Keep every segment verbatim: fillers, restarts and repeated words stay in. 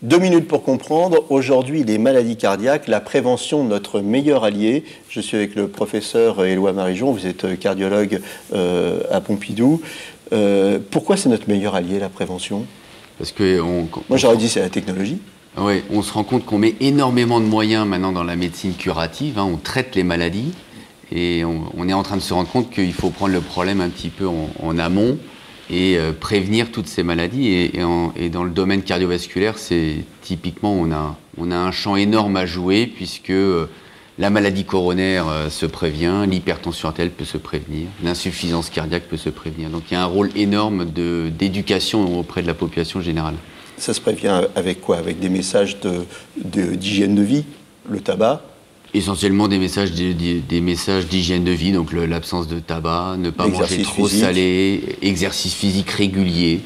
Deux minutes pour comprendre. Aujourd'hui, les maladies cardiaques, la prévention, notre meilleur allié. Je suis avec le professeur Éloi Marijon, vous êtes cardiologue euh, à Pompidou. Euh, pourquoi c'est notre meilleur allié, la prévention? Parce que on, Moi, j'aurais dit c'est la technologie. Oui, on se rend compte qu'on met énormément de moyens maintenant dans la médecine curative. Hein, on traite les maladies et on, on est en train de se rendre compte qu'il faut prendre le problème un petit peu en, en amont et euh, prévenir toutes ces maladies. Et, et, en, et dans le domaine cardiovasculaire, c'est typiquement, on a, on a un champ énorme à jouer puisque euh, la maladie coronaire euh, se prévient, l'hypertension artérielle peut se prévenir, l'insuffisance cardiaque peut se prévenir. Donc il y a un rôle énorme de, d'éducation auprès de la population générale. Ça se prévient avec quoi? Avec des messages de, de, d'hygiène de vie, le tabac? Essentiellement des messages, des, des, des messages d'hygiène de vie, donc le, l'absence de tabac, ne pas manger trop physique. salé, exercice physique régulier,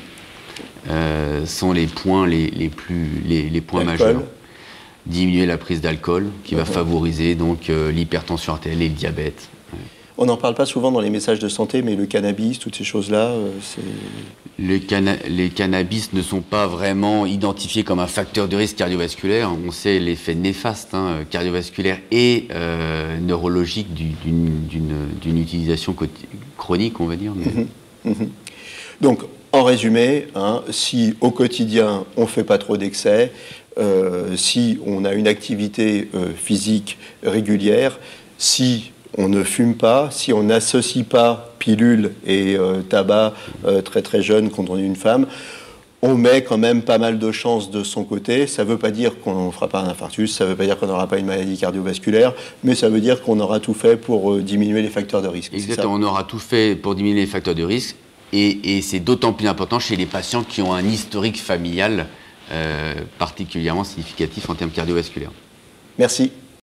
euh, sont les points les, les, plus, les, les points majeurs. Diminuer la prise d'alcool, qui va mmh. favoriser donc euh, l'hypertension artérielle et le diabète. Ouais. On n'en parle pas souvent dans les messages de santé, mais le cannabis, toutes ces choses-là, euh, c'est... Le cana- les cannabis ne sont pas vraiment identifiés comme un facteur de risque cardiovasculaire. On sait l'effet néfaste hein, cardiovasculaire et euh, neurologique du, d'une, d'une, d'une utilisation chronique, on va dire. Mais... Mmh, mmh. Donc, en résumé, hein, si au quotidien on ne fait pas trop d'excès, euh, si on a une activité euh, physique régulière, si on ne fume pas, si on n'associe pas pilule et euh, tabac euh, très très jeune quand on est une femme, on met quand même pas mal de chances de son côté. Ça ne veut pas dire qu'on ne fera pas un infarctus, ça ne veut pas dire qu'on n'aura pas une maladie cardiovasculaire, mais ça veut dire qu'on aura tout fait pour euh, diminuer les facteurs de risque. Exactement, on aura tout fait pour diminuer les facteurs de risque, et, et c'est d'autant plus important chez les patients qui ont un historique familial euh, particulièrement significatif en termes cardiovasculaires. Merci.